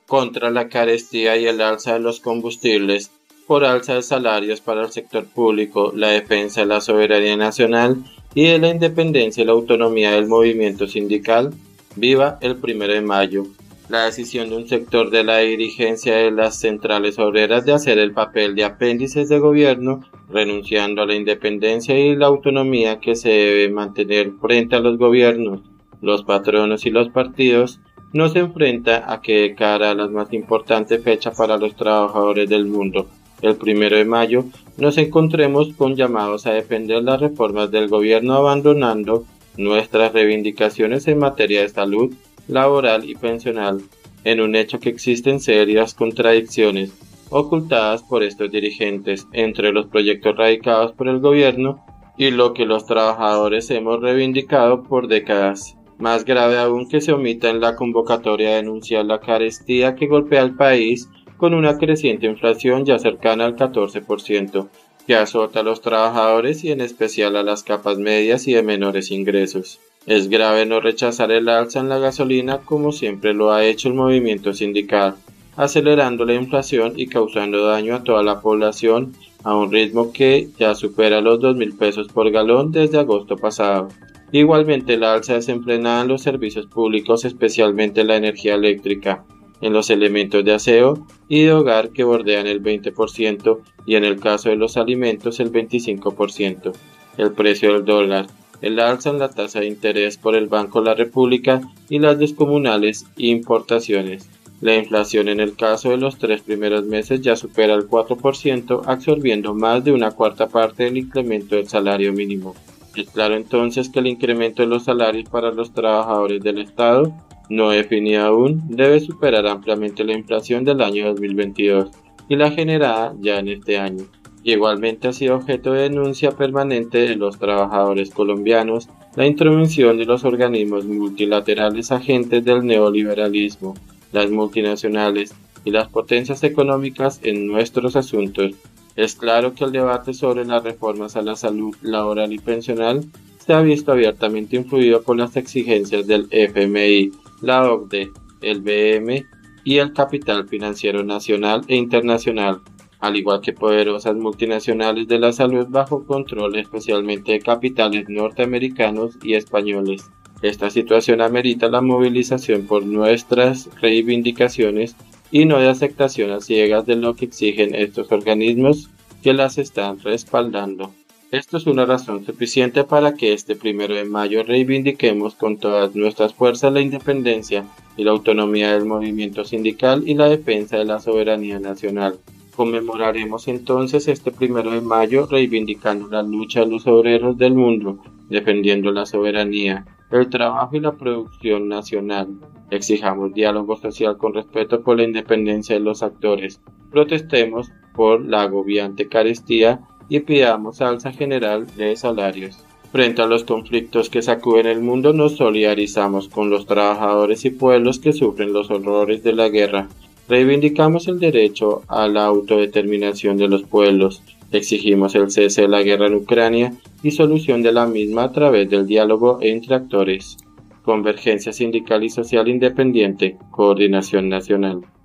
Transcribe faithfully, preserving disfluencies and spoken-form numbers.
contra la carestía y el alza de los combustibles, por alza de salarios para el sector público, la defensa de la soberanía nacional y de la independencia y la autonomía del movimiento sindical. Viva el primero de mayo. La decisión de un sector de la dirigencia de las centrales obreras de hacer el papel de apéndices de gobierno, renunciando a la independencia y la autonomía que se debe mantener frente a los gobiernos, los patronos y los partidos, nos enfrenta a que de cara a la más importante fecha para los trabajadores del mundo, el primero de mayo, nos encontremos con llamados a defender las reformas del gobierno abandonando nuestras reivindicaciones en materia de salud, laboral y pensional, en un hecho que existen serias contradicciones ocultadas por estos dirigentes entre los proyectos radicados por el gobierno y lo que los trabajadores hemos reivindicado por décadas. Más grave aún que se omita en la convocatoria a denunciar la carestía que golpea al país con una creciente inflación ya cercana al catorce por ciento, que azota a los trabajadores y en especial a las capas medias y de menores ingresos. Es grave no rechazar el alza en la gasolina como siempre lo ha hecho el movimiento sindical, acelerando la inflación y causando daño a toda la población a un ritmo que ya supera los dos mil pesos por galón desde agosto pasado. Igualmente la alza desenfrenada en los servicios públicos, especialmente la energía eléctrica, en los elementos de aseo y de hogar que bordean el veinte por ciento y en el caso de los alimentos el veinticinco por ciento. El precio del dólar, el alza en la tasa de interés por el Banco de la República y las descomunales importaciones. La inflación en el caso de los tres primeros meses ya supera el cuatro por ciento, absorbiendo más de una cuarta parte del incremento del salario mínimo. Es claro entonces que el incremento de los salarios para los trabajadores del Estado, no definido aún, debe superar ampliamente la inflación del año dos mil veintidós y la generada ya en este año. Igualmente ha sido objeto de denuncia permanente de los trabajadores colombianos la intervención de los organismos multilaterales agentes del neoliberalismo, las multinacionales y las potencias económicas en nuestros asuntos. Es claro que el debate sobre las reformas a la salud laboral y pensional se ha visto abiertamente influido por las exigencias del F M I, la O C D E, el B M y el capital financiero nacional e internacional, al igual que poderosas multinacionales de la salud bajo control especialmente de capitales norteamericanos y españoles. Esta situación amerita la movilización por nuestras reivindicaciones y no de aceptación a ciegas de lo que exigen estos organismos que las están respaldando. Esto es una razón suficiente para que este primero de mayo reivindiquemos con todas nuestras fuerzas la independencia y la autonomía del movimiento sindical y la defensa de la soberanía nacional. Conmemoraremos entonces este primero de mayo reivindicando la lucha de los obreros del mundo, defendiendo la soberanía, el trabajo y la producción nacional. Exijamos diálogo social con respeto por la independencia de los actores. Protestemos por la agobiante carestía y pidamos alza general de salarios. Frente a los conflictos que sacuden el mundo, nos solidarizamos con los trabajadores y pueblos que sufren los horrores de la guerra. Reivindicamos el derecho a la autodeterminación de los pueblos. Exigimos el cese de la guerra en Ucrania y solución de la misma a través del diálogo entre actores. Convergencia Sindical y Social Independiente, Coordinación Nacional.